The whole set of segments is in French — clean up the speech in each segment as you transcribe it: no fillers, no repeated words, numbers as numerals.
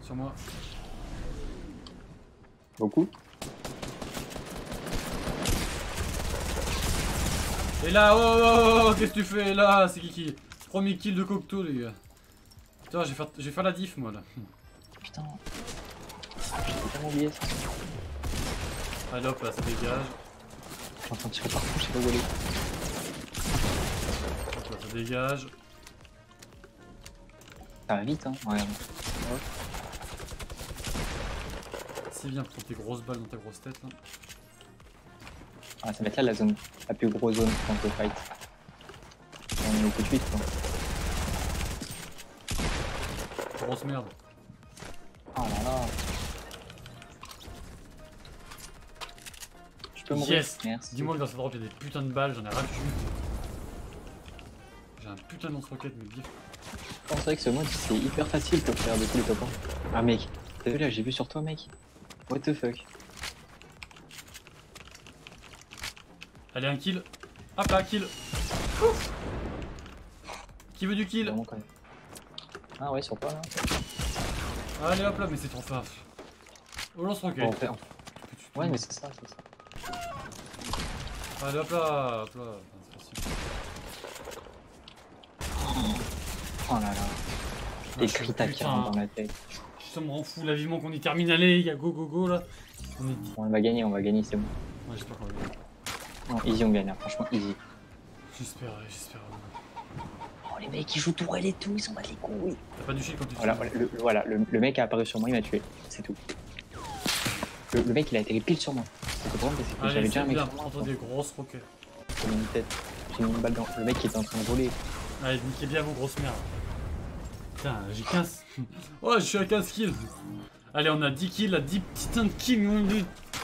sur moi. Beaucoup. Et là, oh, qu'est-ce que tu fais là? C'est qui? Premier kill de Cocteau, les gars. Putain, je vais faire la diff, moi, là. Putain. J'ai tellement oublié ça. Allez hop, là, ça dégage. Je suis en train de tirer partout, je sais pas où aller. Hop là, ça dégage. Ça va vite, hein. Ouais. C'est bien, prends tes grosses balles dans ta grosse tête, là. Ah, ça va être là la zone, la plus grosse zone quand on fight. On est tout de suite, quoi. Grosse merde. Oh là là. Je peux mourir. Yes. Merci. Dis-moi que dans cette drop il y a des putains de balles, j'en ai ras le cul. J'ai un putain de lance-roquette, mais gif. C'est vrai que ce mode c'est hyper facile pour faire de tous les top 1. Ah mec, t'as vu là, j'ai vu sur toi mec. What the fuck. Allez, un kill. Hop là, kill. Ouf. Qui veut du kill? Vraiment, quand même. Ah ouais, sur toi là. Allez hop là, mais c'est trop fort. Oh, lance-roquette. Bon, ouais, mais c'est ça, c'est ça. Allez hop là, hop là. C'est facile. Oh là là. Des Ah, cris taquins dans la tête. Ça me rend fou là, vivement qu'on y termine. Allez, les gars, go go go là. On va gagner, c'est bon. Ouais, j'espère qu'on va gagner. Non, easy, on gagne, hein. Franchement, easy. J'espère. Oh, les mecs, ils jouent tourelle et tout, ils s'en battent les couilles. T'as pas du shield quand tu Voilà, le mec a apparu sur moi, il m'a tué. C'est tout. Le mec, il a été pile sur moi. C'est le problème, c'est que j'avais déjà un mec sur moi. J'entends des grosses roquettes. J'ai mis une tête. J'ai mis une balle dans. Le mec qui était en train de voler. Allez, niquez bien vos grosses merdes. Putain, j'ai 15. Oh, je suis à 15 kills. Allez, on a 10 kills, là, 10 putains de kills.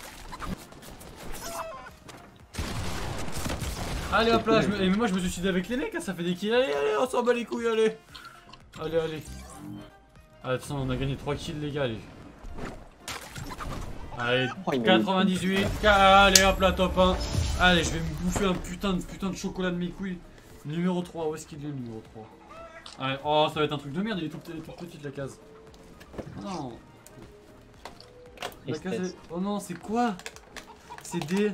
Allez, hop là, et moi je me suis suicidé avec les mecs, là, ça fait des kills. Allez, on s'en bat les couilles, allez. Allez. Allez, de toute façon, on a gagné 3 kills, les gars, allez. Allez, 98. Allez, hop là, top 1. Allez, je vais me bouffer un putain de chocolat de mes couilles. Numéro 3, où est-ce qu'il est le numéro 3? Allez, oh, ça va être un truc de merde, il est toute petite la case. Oh non. La case est... Oh non, c'est quoi? C'est des...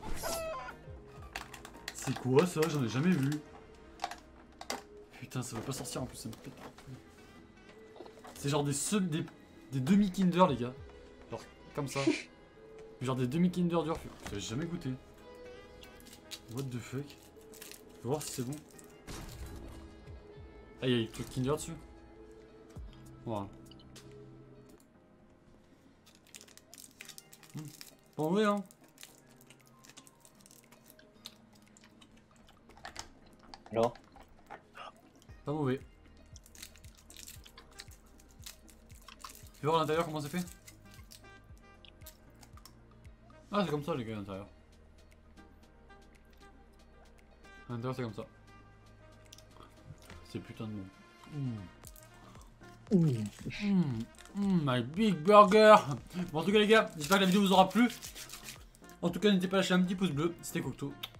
C'est quoi ça? J'en ai jamais vu. Putain, ça va pas sortir en plus, ça me pète. C'est genre des demi-kinder, les gars. Genre comme ça. Genre des demi-kinder dur. J'avais jamais goûté. What the fuck? Faut voir si c'est bon. Ah, il y a des trucs Kinder dessus. Voilà. Pas mauvais, hein. Alors? Pas mauvais. Tu veux voir à l'intérieur comment c'est fait? Ah, c'est comme ça les gars à l'intérieur. À l'intérieur c'est comme ça. C'est putain de bon. My big burger. Bon, en tout cas les gars, j'espère que la vidéo vous aura plu. En tout cas n'hésitez pas à lâcher un petit pouce bleu. C'était Cocteau.